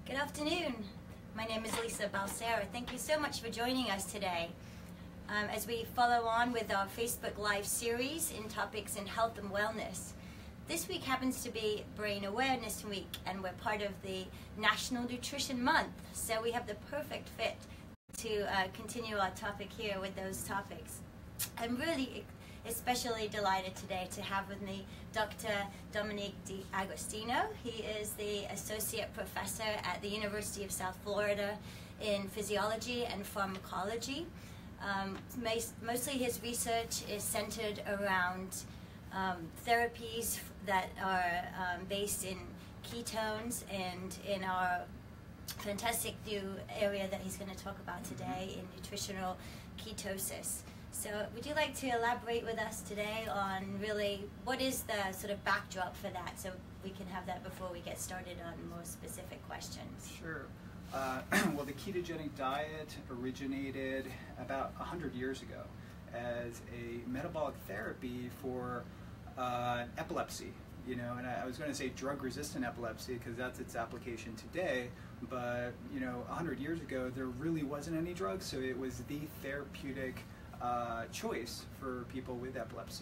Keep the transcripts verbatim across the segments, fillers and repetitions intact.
Good afternoon. My name is Lisa Balsera. Thank you so much for joining us today. Um, as we follow on with our Facebook Live series in topics in health and wellness. This week happens to be Brain Awareness Week, and we're part of the National Nutrition Month. So we have the perfect fit to uh, continue our topic here with those topics. I'm really especially delighted today to have with me Doctor Dominic D'Agostino. He is the Associate Professor at the University of South Florida in Physiology and Pharmacology. Um, mostly his research is centered around um, therapies that are um, based in ketones and in our fantastic new area that he's going to talk about today in nutritional ketosis. So would you like to elaborate with us today on really what is the sort of backdrop for that, so we can have that before we get started on more specific questions? Sure. Uh, well, the ketogenic diet originated about one hundred years ago as a metabolic therapy for uh, epilepsy. You know, and I, I was going to say drug-resistant epilepsy because that's its application today, but, you know, one hundred years ago there really wasn't any drugs, so it was the therapeutic uh, choice for people with epilepsy.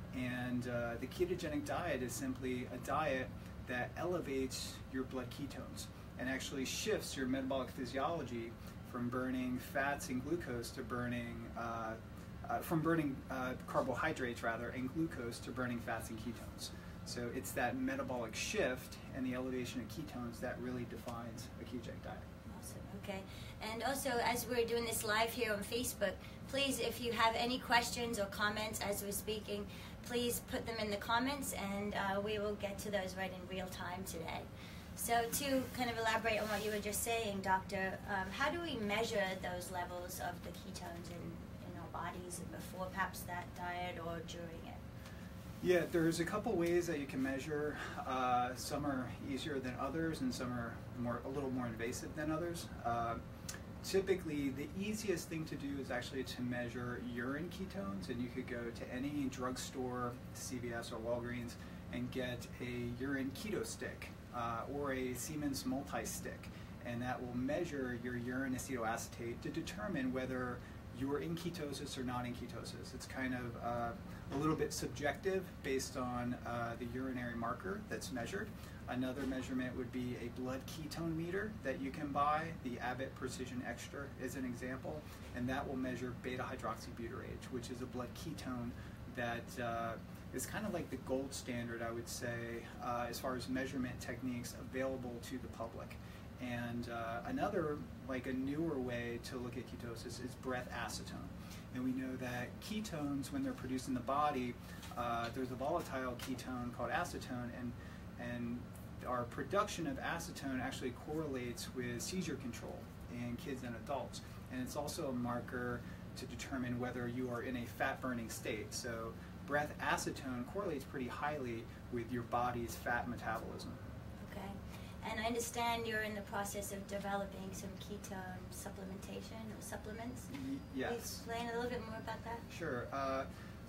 And uh, the ketogenic diet is simply a diet that elevates your blood ketones and actually shifts your metabolic physiology from burning fats and glucose to burning, uh, uh, from burning uh, carbohydrates rather, and glucose to burning fats and ketones. So it's that metabolic shift and the elevation of ketones that really defines a ketogenic diet. Awesome, okay. And also, as we're doing this live here on Facebook, please, if you have any questions or comments as we're speaking, please put them in the comments, and uh, we will get to those right in real time today. So to kind of elaborate on what you were just saying, Doctor, um, how do we measure those levels of the ketones in, in our bodies and before perhaps that diet or during it? Yeah, there's a couple ways that you can measure. Uh, some are easier than others, and some are more a little more invasive than others. Uh, typically, the easiest thing to do is actually to measure urine ketones, and you could go to any drugstore, C V S or Walgreens, and get a urine keto stick uh, or a Siemens multi-stick, and that will measure your urine acetoacetate to determine whether you're in ketosis or not in ketosis. It's kind of uh, a little bit subjective based on uh, the urinary marker that's measured. Another measurement would be a blood ketone meter that you can buy. The Abbott Precision Extra is an example, and that will measure beta-hydroxybutyrate, which is a blood ketone that uh, is kind of like the gold standard, I would say, uh, as far as measurement techniques available to the public. And uh, another, like a newer way to look at ketosis is breath acetone. And we know that ketones, when they're produced in the body, uh, there's a volatile ketone called acetone, and, and our production of acetone actually correlates with seizure control in kids and adults. And it's also a marker to determine whether you are in a fat-burning state. So breath acetone correlates pretty highly with your body's fat metabolism. Okay. And I understand you're in the process of developing some ketone supplementation or supplements. Yes. Can you explain a little bit more about that? Sure. Uh,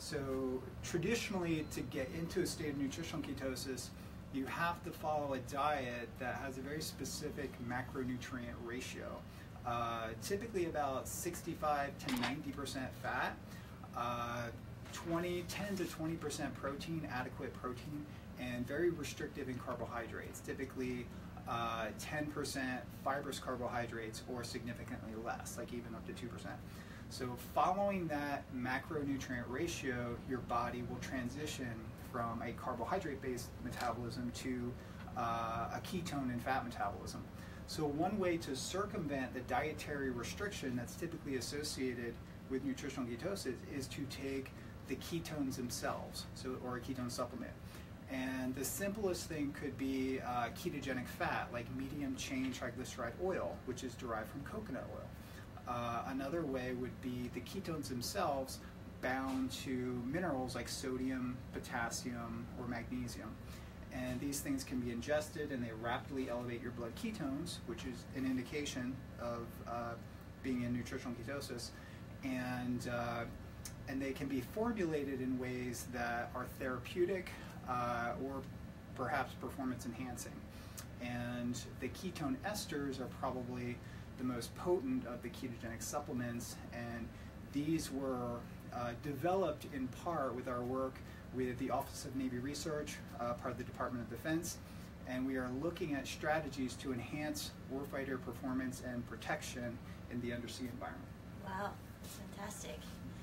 so traditionally, to get into a state of nutritional ketosis, you have to follow a diet that has a very specific macronutrient ratio. Uh, typically about sixty-five to ninety percent fat, uh, twenty, ten to twenty percent protein, adequate protein, and very restrictive in carbohydrates, typically uh, ten percent fibrous carbohydrates or significantly less, like even up to two percent. So following that macronutrient ratio, your body will transition from a carbohydrate-based metabolism to uh, a ketone and fat metabolism. So one way to circumvent the dietary restriction that's typically associated with nutritional ketosis is to take the ketones themselves, so or a ketone supplement. And the simplest thing could be uh, ketogenic fat, like medium chain triglyceride oil, which is derived from coconut oil. Uh, another way would be the ketones themselves bound to minerals like sodium, potassium, or magnesium. And these things can be ingested, and they rapidly elevate your blood ketones, which is an indication of uh, being in nutritional ketosis. And uh, and they can be formulated in ways that are therapeutic uh, or perhaps performance enhancing. And the ketone esters are probably the most potent of the ketogenic supplements, and these were uh, developed in part with our work with the Office of Navy Research, uh, part of the Department of Defense, and we are looking at strategies to enhance warfighter performance and protection in the undersea environment. Wow, fantastic.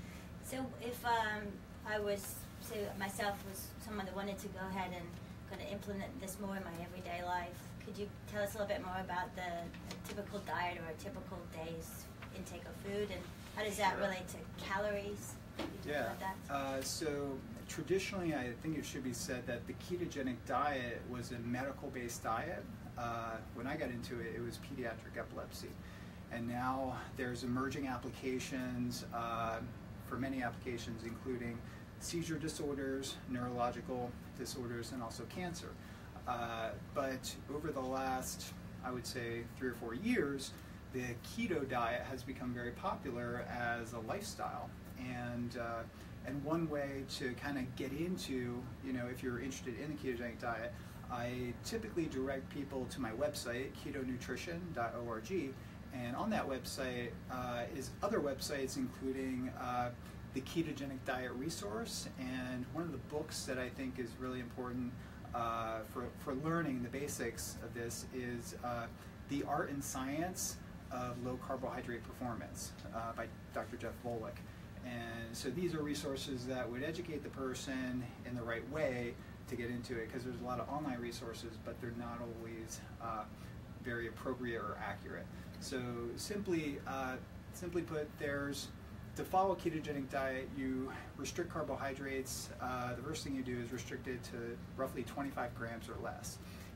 So if um, I was, so myself was someone that wanted to go ahead and kind of implement this more in my everyday life, could you tell us a little bit more about the, the typical diet or a typical day's intake of food, and how does that Sure. relate to calories? Could you Yeah, talk about that? uh, so traditionally I think it should be said that the ketogenic diet was a medical-based diet. Uh, when I got into it, it was pediatric epilepsy. And now there's emerging applications uh, for many applications, including seizure disorders, neurological disorders, and also cancer. Uh, but over the last, I would say, three or four years, the keto diet has become very popular as a lifestyle. And uh, and one way to kind of get into, you know, if you're interested in the ketogenic diet, I typically direct people to my website, keto nutrition dot org. And on that website uh, is other websites, including uh, the Ketogenic Diet Resource. And one of the books that I think is really important uh, for, for learning the basics of this is uh, The Art and Science of Low Carbohydrate Performance uh, by Doctor Jeff Volek. And so these are resources that would educate the person in the right way to get into it, because there's a lot of online resources, but they're not always uh, very appropriate or accurate. So simply, uh, simply put, there's, to follow a ketogenic diet, you restrict carbohydrates. Uh, the first thing you do is restrict it to roughly twenty-five grams or less.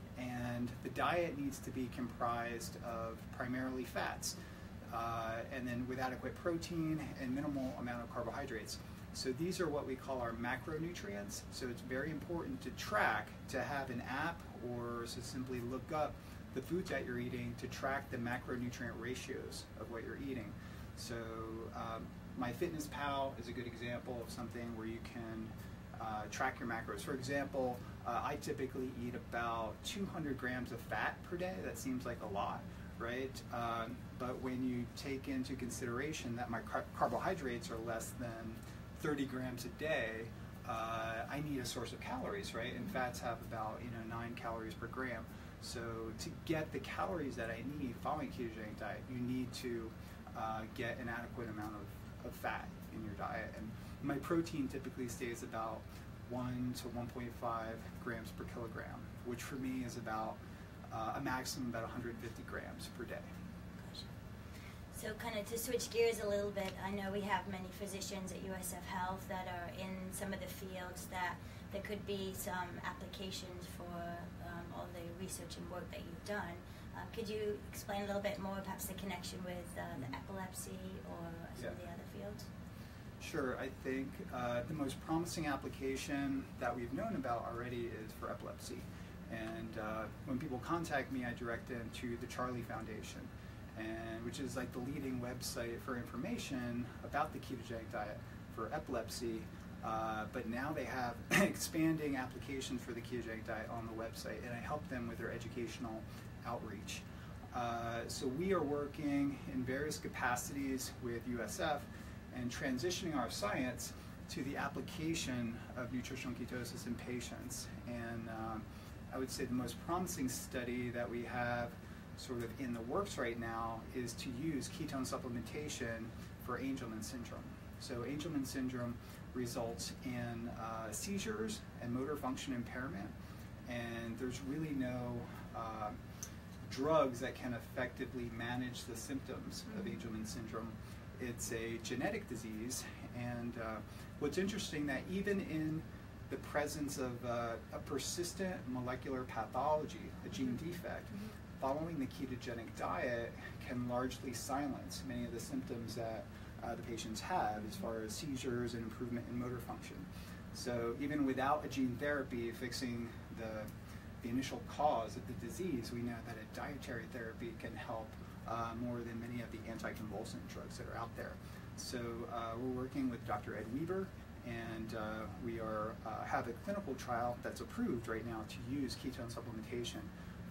And the diet needs to be comprised of primarily fats, uh, and then with adequate protein and minimal amount of carbohydrates. So these are what we call our macronutrients. So it's very important to track, to have an app or to simply look up the foods that you're eating to track the macronutrient ratios of what you're eating. So um, MyFitnessPal is a good example of something where you can uh, track your macros. For example, uh, I typically eat about two hundred grams of fat per day. That seems like a lot, right? Um, but when you take into consideration that my car carbohydrates are less than thirty grams a day, uh, I need a source of calories, right? And fats have about, you know, nine calories per gram. So to get the calories that I need following a ketogenic diet, you need to uh, get an adequate amount of, of fat in your diet. And my protein typically stays about one to one point five grams per kilogram, which for me is about uh, a maximum about one hundred fifty grams per day. Gotcha. So kind of to switch gears a little bit, I know we have many physicians at U S F Health that are in some of the fields that there could be some applications for um, all the research and work that you've done. Uh, could you explain a little bit more, perhaps the connection with uh, the epilepsy or some Yeah. of the other fields? Sure, I think uh, the most promising application that we've known about already is for epilepsy. And uh, when people contact me, I direct them to the Charlie Foundation, and which is like the leading website for information about the ketogenic diet for epilepsy. Uh, but now they have expanding applications for the ketogenic diet on the website, and I help them with their educational outreach. Uh, so we are working in various capacities with U S F and transitioning our science to the application of nutritional ketosis in patients. And um, I would say the most promising study that we have sort of in the works right now is to use ketone supplementation for Angelman syndrome. So Angelman syndrome results in uh, seizures and motor function impairment, and there's really no uh, drugs that can effectively manage the symptoms of Angelman syndrome. It's a genetic disease, and uh, what's interesting that even in the presence of uh, a persistent molecular pathology, a gene defect, following the ketogenic diet can largely silence many of the symptoms that uh, the patients have as far as seizures and improvement in motor function. So even without a gene therapy fixing the, the initial cause of the disease, we know that a dietary therapy can help uh, more than many of the anticonvulsant drugs that are out there. So uh, we're working with Doctor Ed Weber, and uh, we are uh, have a clinical trial that's approved right now to use ketone supplementation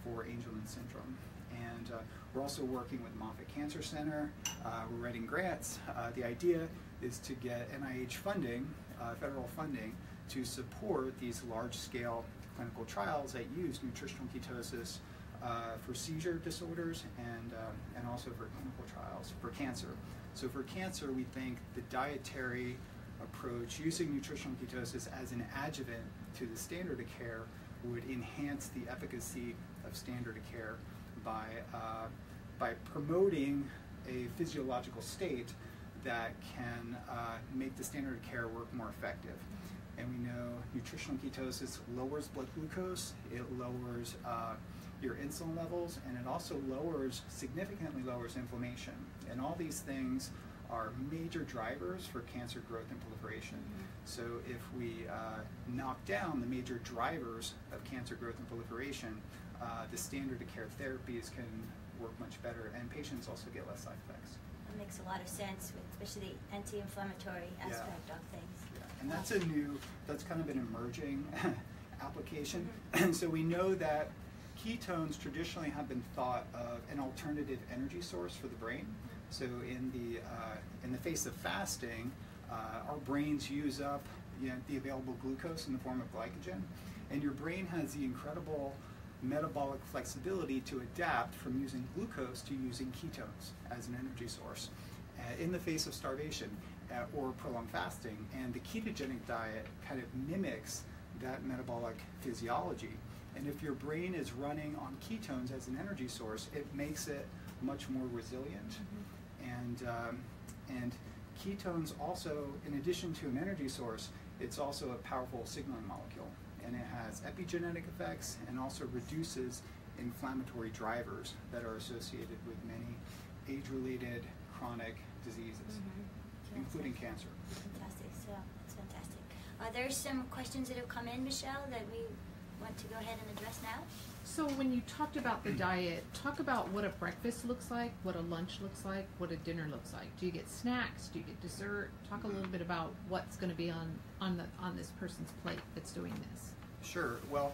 for Angelman syndrome. And uh, we're also working with Moffitt Cancer Center. Uh, we're writing grants. Uh, the idea is to get N I H funding, uh, federal funding, to support these large-scale clinical trials that use nutritional ketosis uh, for seizure disorders and, uh, and also for clinical trials for cancer. So for cancer, we think the dietary approach using nutritional ketosis as an adjuvant to the standard of care would enhance the efficacy of standard of care by, uh, by promoting a physiological state that can uh, make the standard of care work more effective. And we know nutritional ketosis lowers blood glucose, it lowers uh, your insulin levels, and it also lowers, significantly lowers inflammation. And all these things are major drivers for cancer growth and proliferation. Mm-hmm. So if we uh, knock down the major drivers of cancer growth and proliferation, uh, the standard of care therapies can work much better, and patients also get less side effects. That makes a lot of sense, with especially the anti-inflammatory aspect yeah. of things. Yeah. And that's a new, that's kind of an emerging application. Mm-hmm. So we know that ketones traditionally have been thought of an alternative energy source for the brain. So in the uh, in the face of fasting, uh, our brains use up you know, the available glucose in the form of glycogen, and your brain has the incredible metabolic flexibility to adapt from using glucose to using ketones as an energy source uh, in the face of starvation uh, or prolonged fasting. And the ketogenic diet kind of mimics that metabolic physiology. And if your brain is running on ketones as an energy source, it makes it much more resilient. Mm-hmm. And um, and ketones also, in addition to an energy source, it's also a powerful signaling molecule. And it has epigenetic effects and also reduces inflammatory drivers that are associated with many age-related chronic diseases, mm-hmm. including cancer. Fantastic. So that's fantastic. Are there some questions that have come in, Michelle, that we want to go ahead and address now? So when you talked about the diet, talk about what a breakfast looks like, what a lunch looks like, what a dinner looks like. Do you get snacks? Do you get dessert? Talk a little bit about what's going to be on on the on this person's plate that's doing this. Sure. Well,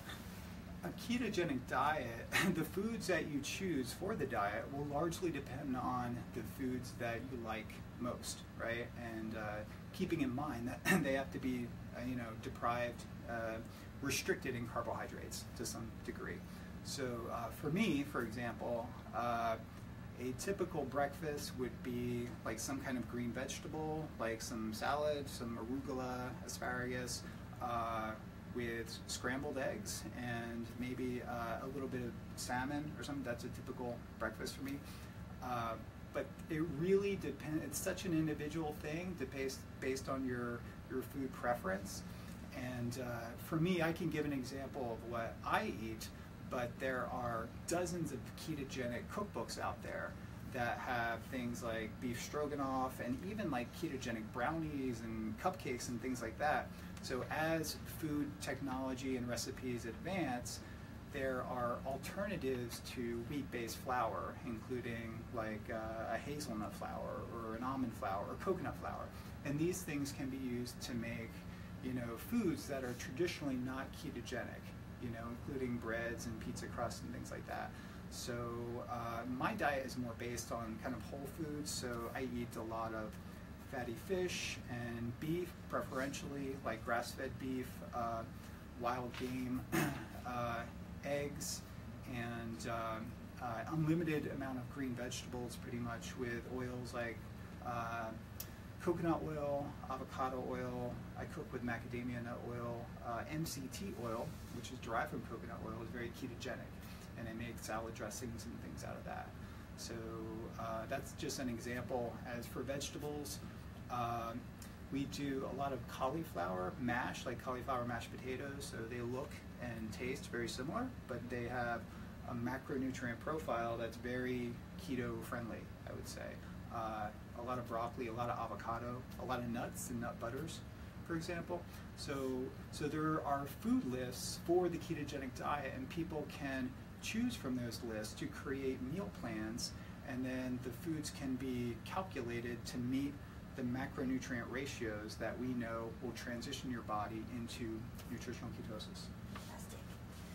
a ketogenic diet, the foods that you choose for the diet will largely depend on the foods that you like most, right? And uh, keeping in mind that they have to be, uh, you know, deprived, uh, restricted in carbohydrates to some degree. So uh, for me, for example, uh, a typical breakfast would be like some kind of green vegetable, like some salad, some arugula, asparagus, uh, with scrambled eggs and maybe uh, a little bit of salmon or something. That's a typical breakfast for me. Uh, but it really depends. It's such an individual thing to based, based on your, your food preference. And uh, for me, I can give an example of what I eat, but there are dozens of ketogenic cookbooks out there that have things like beef stroganoff and even like ketogenic brownies and cupcakes and things like that. So as food technology and recipes advance, there are alternatives to wheat-based flour, including like uh, a hazelnut flour or an almond flour or coconut flour. And these things can be used to make, you know, foods that are traditionally not ketogenic, you know, including breads and pizza crust and things like that. So uh, my diet is more based on kind of whole foods, so I eat a lot of fatty fish and beef, preferentially like grass-fed beef, uh, wild game, uh, eggs, and um, uh, unlimited amount of green vegetables, pretty much, with oils like uh, coconut oil, avocado oil. I cook with macadamia nut oil. Uh, M C T oil, which is derived from coconut oil, is very ketogenic, and I make salad dressings and things out of that. So uh, that's just an example. As for vegetables, um, we do a lot of cauliflower mash, like cauliflower mashed potatoes. So they look and taste very similar, but they have a macronutrient profile that's very keto friendly, I would say. Uh, a lot of broccoli, a lot of avocado, a lot of nuts and nut butters, for example. So, so there are food lists for the ketogenic diet, and people can choose from those lists to create meal plans, and then the foods can be calculated to meet the macronutrient ratios that we know will transition your body into nutritional ketosis. Fantastic.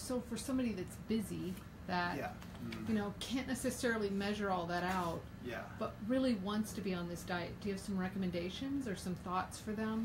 so for somebody that's busy, that Yeah. Mm. you know can't necessarily measure all that out, Yeah. but really wants to be on this diet, do you have some recommendations or some thoughts for them?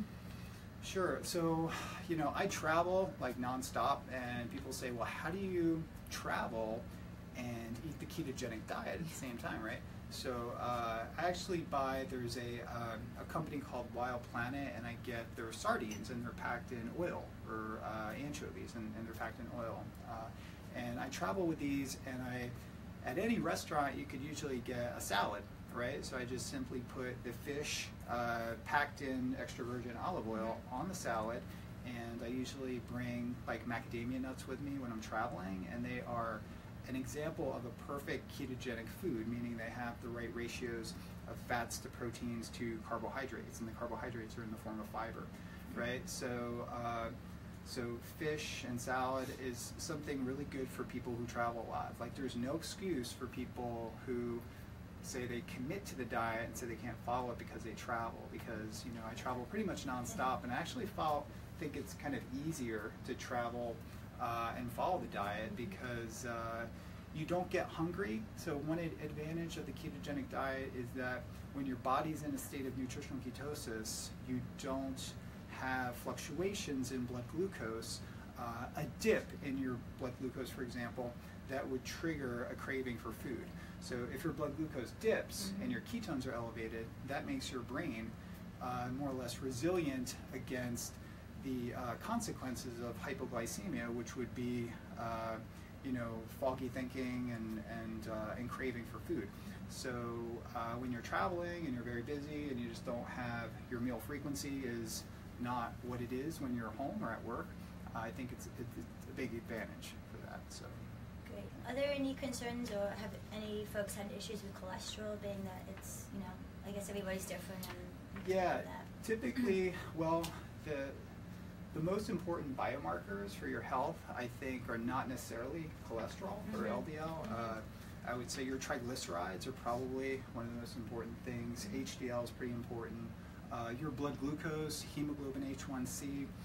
Sure. So, you know, I travel like nonstop, and people say, well, how do you travel and eat the ketogenic diet at the same time, right? So uh, I actually buy, there's a, um, a company called Wild Planet, and I get their sardines, and they're packed in oil, or uh, anchovies, and, and they're packed in oil. Uh, and I travel with these, and I, at any restaurant, you could usually get a salad, right? So I just simply put the fish uh, packed in extra virgin olive oil on the salad, and I usually bring like macadamia nuts with me when I'm traveling, and they are an example of a perfect ketogenic food, meaning they have the right ratios of fats to proteins to carbohydrates, and the carbohydrates are in the form of fiber, right? So, uh, so fish and salad is something really good for people who travel a lot. Like, there's no excuse for people who say they commit to the diet and say they can't follow it because they travel. Because, you know, I travel pretty much nonstop, and I actually follow, think it's kind of easier to travel Uh, and follow the diet because uh, you don't get hungry. So one ad- advantage of the ketogenic diet is that when your body's in a state of nutritional ketosis, you don't have fluctuations in blood glucose, uh, a dip in your blood glucose, for example, that would trigger a craving for food. So if your blood glucose dips mm-hmm. and your ketones are elevated, that makes your brain uh, more or less resilient against the uh, consequences of hypoglycemia, which would be, uh, you know, foggy thinking and and, uh, and craving for food. So uh, when you're traveling and you're very busy and you just don't have, your meal frequency is not what it is when you're home or at work, uh, I think it's, it's a big advantage for that. So. Great. Are there any concerns, or have any folks had issues with cholesterol, being that it's, you know, I guess everybody's different and yeah, that? Typically, well, the The most important biomarkers for your health, I think, are not necessarily cholesterol or Mm-hmm. L D L. Uh, I would say your triglycerides are probably one of the most important things. H D L is pretty important. Uh, your blood glucose, hemoglobin H one C,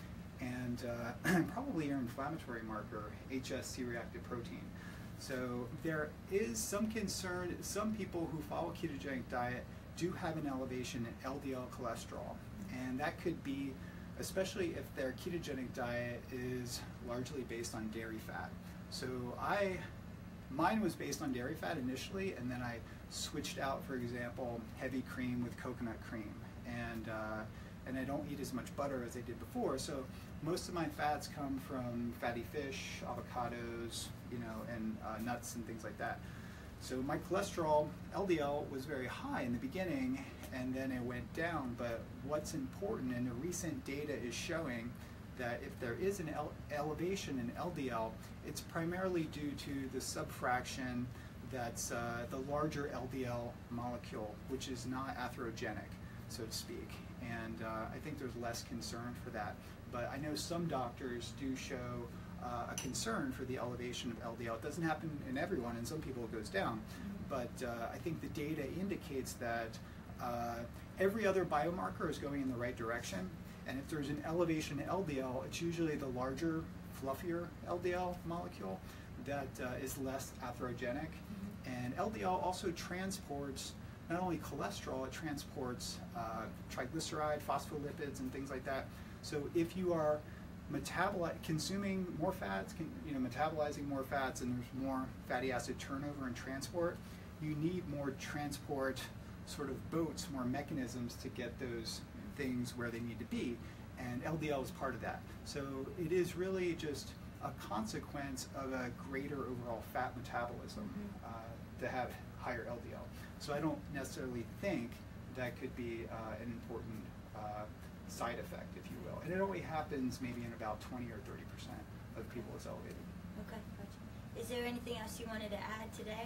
and uh, probably your inflammatory marker, H S C-reactive protein. So there is some concern. Some people who follow a ketogenic diet do have an elevation in L D L cholesterol, and that could be especially if their ketogenic diet is largely based on dairy fat. So I, mine was based on dairy fat initially, and then I switched out, for example, heavy cream with coconut cream, and uh, and I don't eat as much butter as I did before. So most of my fats come from fatty fish, avocados, you know, and uh, nuts and things like that. So my cholesterol, L D L, was very high in the beginning, and then it went down. But what's important, and the recent data is showing that if there is an ele- elevation in L D L, it's primarily due to the subfraction that's uh, the larger L D L molecule, which is not atherogenic, so to speak. And uh, I think there's less concern for that. But I know some doctors do show Uh, a concern for the elevation of L D L. It doesn't happen in everyone, and some people it goes down. Mm-hmm. But uh, I think the data indicates that uh, every other biomarker is going in the right direction, and if there's an elevation in L D L, it's usually the larger, fluffier L D L molecule that uh, is less atherogenic. Mm-hmm. And L D L also transports not only cholesterol, it transports uh, triglyceride, phospholipids, and things like that. So if you are metaboli- consuming more fats, can, you know, metabolizing more fats, and there's more fatty acid turnover and transport, you need more transport sort of boats, more mechanisms to get those things where they need to be, and L D L is part of that. So it is really just a consequence of a greater overall fat metabolism mm-hmm. uh, to have higher L D L. So I don't necessarily think that could be uh, an important uh, side effect, if you will. And it only happens maybe in about twenty or thirty percent of people it's elevated. Okay, gotcha. Is there anything else you wanted to add today?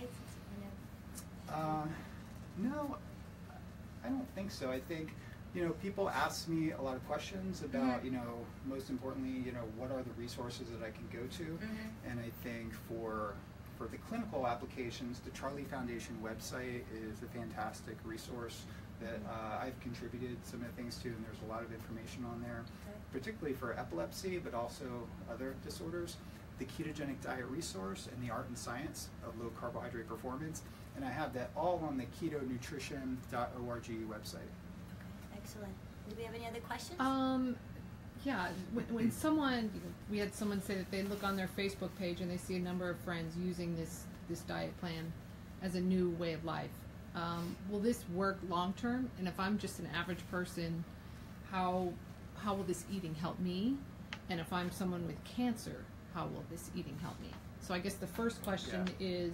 Uh, no, I don't think so. I think, you know, people ask me a lot of questions about, mm-hmm. you know, most importantly, you know, what are the resources that I can go to? Mm-hmm. And I think for for the clinical applications, the Charlie Foundation website is a fantastic resource that uh, I've contributed some of the things to, and there's a lot of information on there, okay. particularly for epilepsy, but also other disorders. the Ketogenic Diet Resource and the Art and Science of Low Carbohydrate Performance, and I have that all on the keto nutrition dot org website. Okay, excellent. Do we have any other questions? Um, yeah, when, when someone, we had someone say that they look on their Facebook page and they see a number of friends using this, this diet plan as a new way of life. Um, will this work long term? And if I'm just an average person, how how will this eating help me? And if I'm someone with cancer, how will this eating help me? So I guess the first question Yeah. is,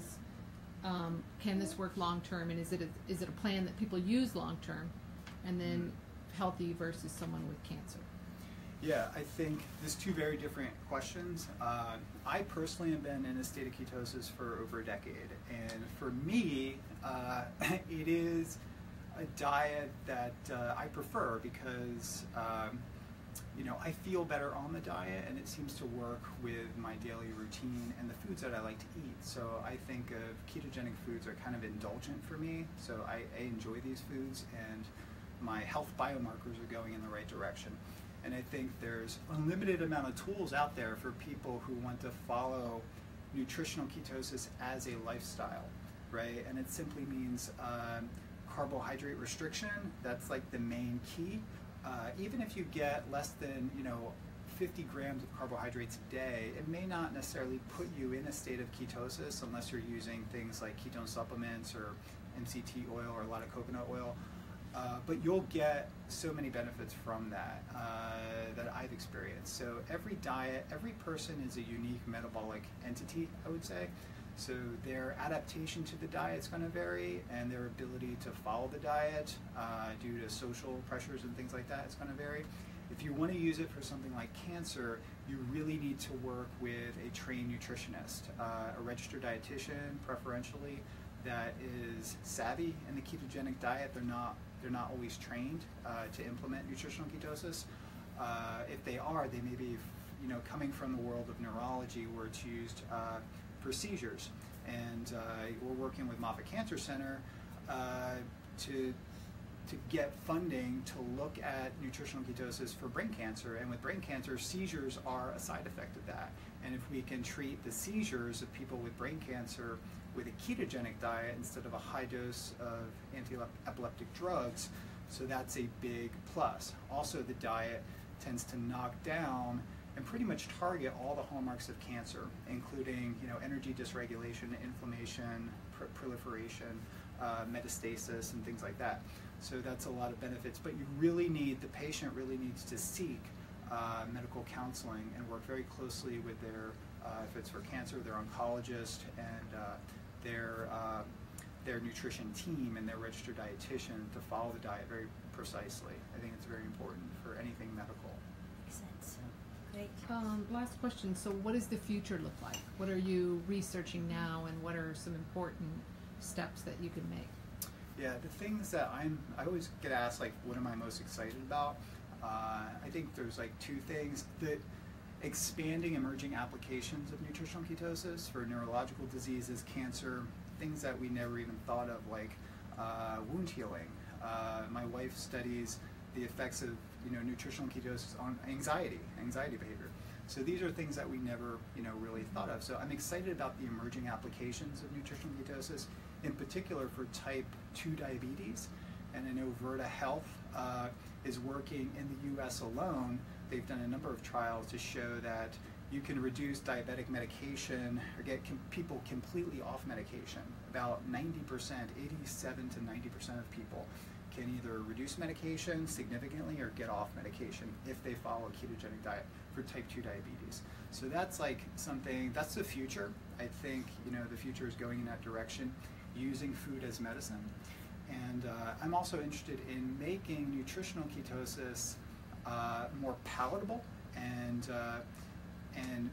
um, can this work long term? And is it a, is it a plan that people use long term? And then healthy versus someone with cancer? Yeah, I think there's two very different questions. Uh, I personally have been in a state of ketosis for over a decade, and for me, uh, it is a diet that uh, I prefer because um, you know, I feel better on the diet, and it seems to work with my daily routine and the foods that I like to eat. So I think of ketogenic foods are kind of indulgent for me, so I, I enjoy these foods, and my health biomarkers are going in the right direction. And I think there's a limited amount of tools out there for people who want to follow nutritional ketosis as a lifestyle, right? And it simply means um, carbohydrate restriction. That's like the main key. Uh, even if you get less than, you know, fifty grams of carbohydrates a day, it may not necessarily put you in a state of ketosis unless you're using things like ketone supplements or M C T oil or a lot of coconut oil. Uh, but you'll get so many benefits from that uh, that I've experienced. So every diet, every person is a unique metabolic entity, I would say. So their adaptation to the diet is going to vary, and their ability to follow the diet uh, due to social pressures and things like that is going to vary. If you want to use it for something like cancer, you really need to work with a trained nutritionist, uh, a registered dietitian, preferentially, that is savvy in the ketogenic diet. They're not they're not always trained uh, to implement nutritional ketosis. Uh, if they are, they may be, you know, coming from the world of neurology, where it's used uh, for seizures. And uh, we're working with Moffitt Cancer Center uh, to to get funding to look at nutritional ketosis for brain cancer. And with brain cancer, seizures are a side effect of that. And if we can treat the seizures of people with brain cancer with a ketogenic diet instead of a high dose of anti-epileptic drugs, so that's a big plus. Also, the diet tends to knock down and pretty much target all the hallmarks of cancer, including, you know, energy dysregulation, inflammation, pr proliferation, uh, metastasis, and things like that. So that's a lot of benefits, but you really need, the patient really needs to seek uh, medical counseling and work very closely with their, uh, if it's for cancer, their oncologist and uh, their, uh, their nutrition team and their registered dietitian to follow the diet very precisely. I think it's very important for anything medical. Makes sense. Great. Um, last question. So what does the future look like? What are you researching now, and what are some important steps that you can make? Yeah, the things that I'm, I always get asked, like, what am I most excited about? Uh, I think there's like two things. The expanding emerging applications of nutritional ketosis for neurological diseases, cancer, things that we never even thought of, like uh, wound healing. Uh, my wife studies the effects of, you know, nutritional ketosis on anxiety, anxiety behavior. So these are things that we never, you know, really thought of. So I'm excited about the emerging applications of nutritional ketosis, in particular for type two diabetes. And I know Virta Health uh, is working in the U S alone. They've done a number of trials to show that you can reduce diabetic medication or get com people completely off medication. About ninety percent, eighty-seven to ninety percent of people can either reduce medication significantly or get off medication if they follow a ketogenic diet for type two diabetes. So that's like something, that's the future. I think, you know, the future is going in that direction, using food as medicine. And uh, I'm also interested in making nutritional ketosis uh, more palatable and, uh, and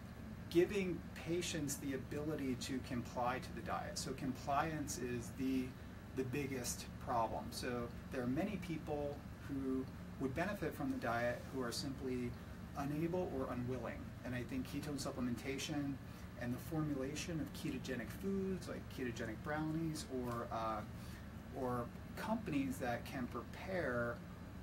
giving patients the ability to comply to the diet. So compliance is the the biggest problem. So there are many people who would benefit from the diet who are simply unable or unwilling. And I think ketone supplementation and the formulation of ketogenic foods like ketogenic brownies or uh, or companies that can prepare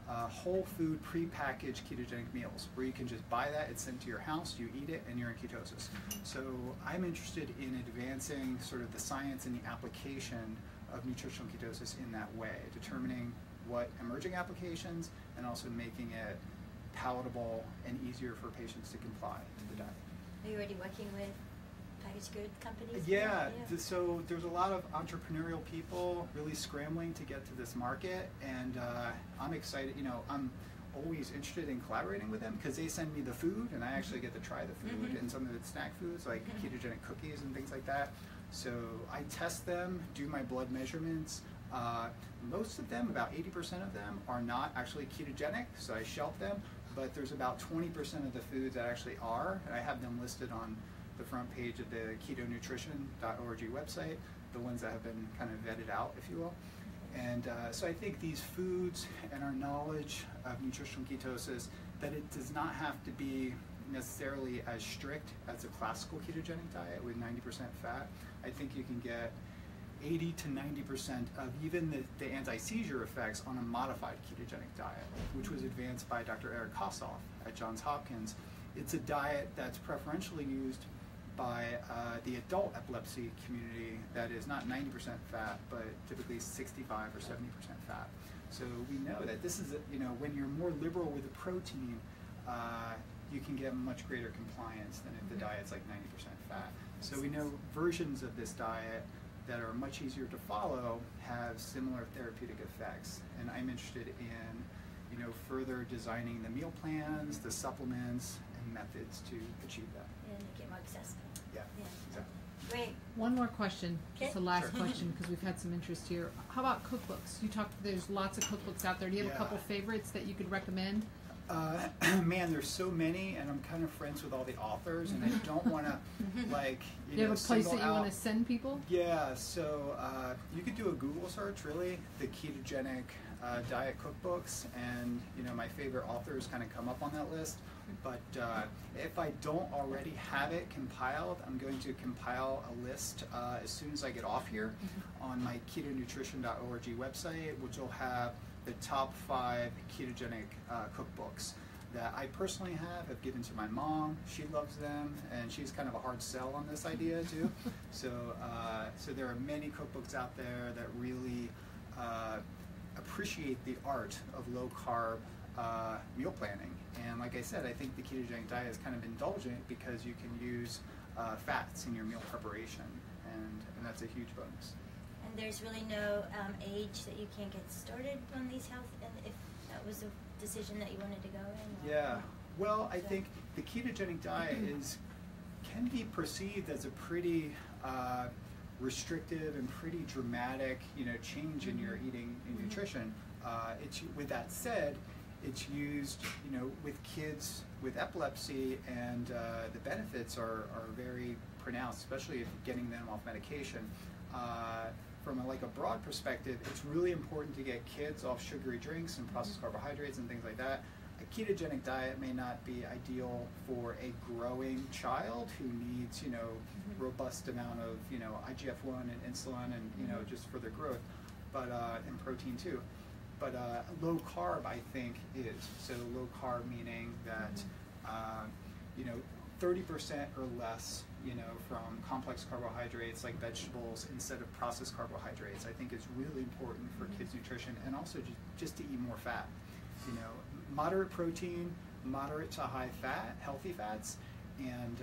uh, whole food prepackaged ketogenic meals where you can just buy that, it's sent to your house, you eat it, and you're in ketosis. So I'm interested in advancing sort of the science and the application of nutritional ketosis in that way, determining what emerging applications and also making it palatable and easier for patients to comply to the diet. Are you already working with packaged good companies? Yeah, yeah. th- so there's a lot of entrepreneurial people really scrambling to get to this market, and uh, I'm excited, you know, I'm always interested in collaborating with them because they send me the food and I actually get to try the food mm-hmm. and some of the snack foods like mm-hmm. ketogenic cookies and things like that. So I test them, do my blood measurements. Uh, most of them, about eighty percent of them, are not actually ketogenic, so I shelf them, but there's about twenty percent of the foods that actually are, and I have them listed on the front page of the keto nutrition dot org website, the ones that have been kind of vetted out, if you will. And uh, so I think these foods and our knowledge of nutritional ketosis, that it does not have to be necessarily as strict as a classical ketogenic diet with ninety percent fat. I think you can get eighty to ninety percent of even the, the anti-seizure effects on a modified ketogenic diet, which was advanced by Doctor Eric Kossoff at Johns Hopkins. It's a diet that's preferentially used by uh, the adult epilepsy community that is not ninety percent fat, but typically sixty-five or seventy percent fat. So we know that this is, a, you know, when you're more liberal with the protein, uh, you can get much greater compliance than if the diet's like ninety percent fat. So we know versions of this diet that are much easier to follow have similar therapeutic effects. And I'm interested in, you know, further designing the meal plans, the supplements, and methods to achieve that. And make it more accessible. Yeah, Yeah. exactly. Great. One more question, just Okay. a last Sure. question, because we've had some interest here. How about cookbooks? You talked, there's lots of cookbooks out there. Do you have Yeah. a couple favorites that you could recommend? Uh, man, there's so many, and I'm kind of friends with all the authors, and I don't want to, like, you Do you know, have a place that single you want out- to send people? Yeah, so uh, you could do a Google search, really, the ketogenic uh, diet cookbooks, and you know my favorite authors kind of come up on that list. But uh, if I don't already have it compiled, I'm going to compile a list uh, as soon as I get off here on my keto nutrition dot org website, which will have the top five ketogenic uh, cookbooks that I personally have, have given to my mom. She loves them, and she's kind of a hard sell on this idea too. so, uh, so there are many cookbooks out there that really uh, appreciate the art of low carb uh, meal planning. And like I said, I think the ketogenic diet is kind of indulgent because you can use uh, fats in your meal preparation, and, and that's a huge bonus. And there's really no um, age that you can't get started on these health, and if that was a decision that you wanted to go in? Or? Yeah, well, I So- think the ketogenic diet is can be perceived as a pretty uh, restrictive and pretty dramatic, you know, change in your eating and Mhm. nutrition. Uh, it's with that said, it's used, you know, with kids with epilepsy, and uh, the benefits are, are very pronounced, especially if getting them off medication. Uh, from a, like a broad perspective, it's really important to get kids off sugary drinks and processed carbohydrates and things like that. A ketogenic diet may not be ideal for a growing child who needs, you know, Mhm. robust amount of, you know, I G F one and insulin and, you know, just for their growth, but uh, and protein too. But uh, low carb, I think, is. So low carb meaning that, uh, you know, thirty percent or less, you know, from complex carbohydrates like vegetables instead of processed carbohydrates, I think is really important for kids' nutrition, and also just, just to eat more fat. You know, moderate protein, moderate to high fat, healthy fats, and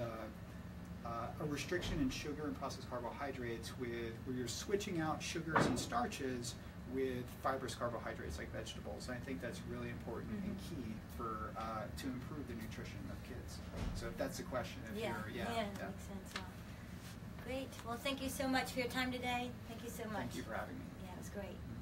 uh, uh, a restriction in sugar and processed carbohydrates with where you're switching out sugars and starches with fibrous carbohydrates like vegetables. And I think that's really important Mm-hmm. and key for uh, to improve the nutrition of kids. So if that's the question, if Yeah, you're, yeah, yeah, that makes sense. Well, great. Well, thank you so much for your time today. Thank you so much. Thank you for having me. Yeah, it was great.